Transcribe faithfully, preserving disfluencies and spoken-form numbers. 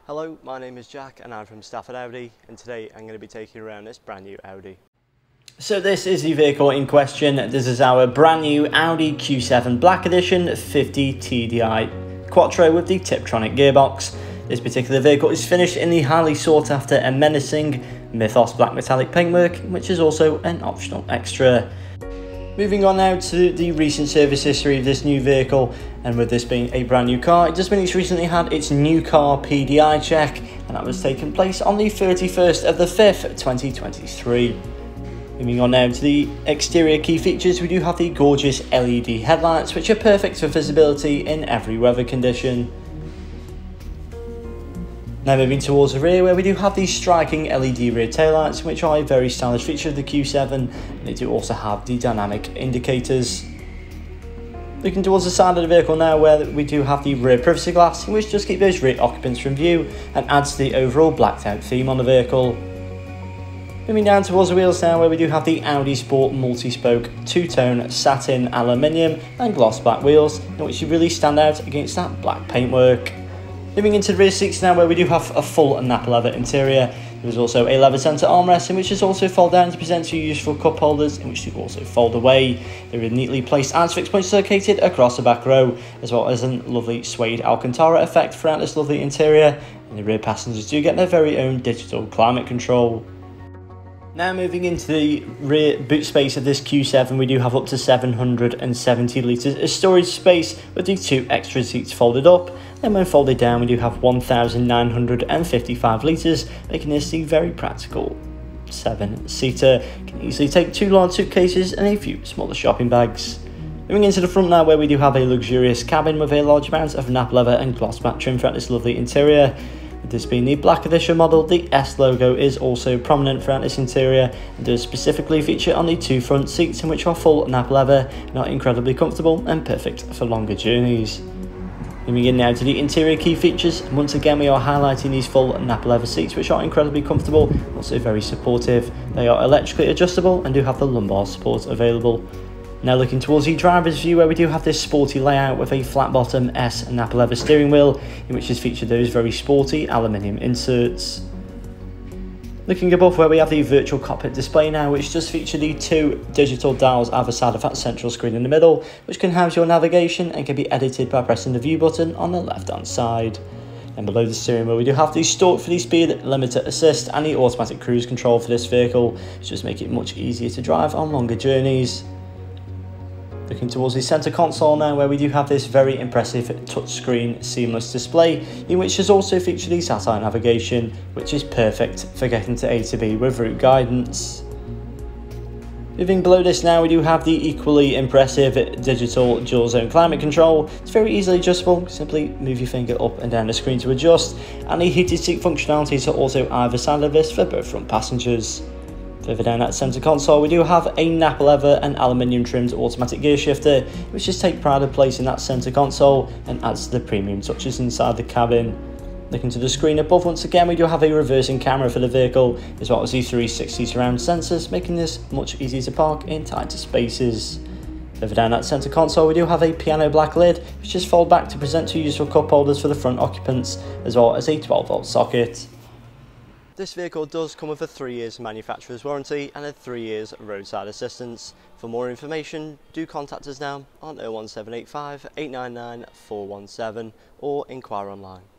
Hello, my name is Jack and I'm from Stafford Audi, and today I'm going to be taking you around this brand new Audi. So this is the vehicle in question. This is our brand new Audi Q seven Black Edition fifty T D I Quattro with the Tiptronic gearbox. This particular vehicle is finished in the highly sought after and menacing Mythos black metallic paintwork, which is also an optional extra. Moving on now to the recent service history of this new vehicle, and with this being a brand new car, it just means it's recently had its new car P D I check, and that was taking place on the thirty-first of the fifth twenty twenty-three. Moving on now to the exterior key features, we do have the gorgeous L E D headlights, which are perfect for visibility in every weather condition. Now moving towards the rear, where we do have these striking L E D rear taillights, which are a very stylish feature of the Q seven, and they do also have the dynamic indicators. Looking towards the side of the vehicle now, where we do have the rear privacy glass, which just keeps those rear occupants from view and adds to the overall blacked out theme on the vehicle. Moving down towards the wheels now, where we do have the Audi Sport multi-spoke two-tone satin aluminium and gloss black wheels, in which you really stand out against that black paintwork. Moving into the rear seats now, where we do have a full napa leather interior. There is also a leather centre armrest, in which is also fold down to present two useful cup holders, in which you also fold away. There are neatly placed anti-fix points located across the back row, as well as a lovely suede Alcantara effect throughout this lovely interior. And the rear passengers do get their very own digital climate control. Now moving into the rear boot space of this Q seven, we do have up to seven hundred seventy litres of storage space with the two extra seats folded up. Then when folded down, we do have one thousand nine hundred fifty-five litres, making this the very practical seven-seater. Can easily take two large suitcases and a few smaller shopping bags. Moving into the front now, where we do have a luxurious cabin with a large amount of napa leather and gloss matte trim throughout this lovely interior. With this being the Black Edition model, the S logo is also prominent throughout this interior and does specifically feature on the two front seats, in which are full napa leather and are incredibly comfortable and perfect for longer journeys. Moving in now to the interior key features, once again we are highlighting these full napa leather seats, which are incredibly comfortable, also very supportive. They are electrically adjustable and do have the lumbar support available. Now looking towards the driver's view, where we do have this sporty layout with a flat bottom S napa leather steering wheel, in which is featured those very sporty aluminium inserts. Looking above, where we have the virtual cockpit display now, which does feature the two digital dials either side of that central screen in the middle, which can house your navigation and can be edited by pressing the view button on the left hand side. And below the steering wheel, we do have the Stop for the speed limiter assist and the automatic cruise control for this vehicle, which just make it much easier to drive on longer journeys. Looking towards the centre console now, where we do have this very impressive touchscreen seamless display, in which is also featured the satellite navigation, which is perfect for getting to A to B with route guidance. Moving below this now, we do have the equally impressive digital dual zone climate control. It's very easily adjustable, simply move your finger up and down the screen to adjust, and the heated seat functionalities are also either side of this for both front passengers. Further down that centre console, we do have a napa leather and aluminium trimmed automatic gear shifter, which just take pride of place in that centre console and adds to the premium touches inside the cabin. Looking to the screen above, once again we do have a reversing camera for the vehicle, as well as the three sixty surround sensors, making this much easier to park in tighter spaces. Further down that centre console, we do have a piano black lid, which just fold back to present two useful cup holders for the front occupants, as well as a twelve volt socket. This vehicle does come with a three years manufacturer's warranty and a three years roadside assistance. For more information, do contact us now on oh one seven eight five, eight nine nine, four one seven or inquire online.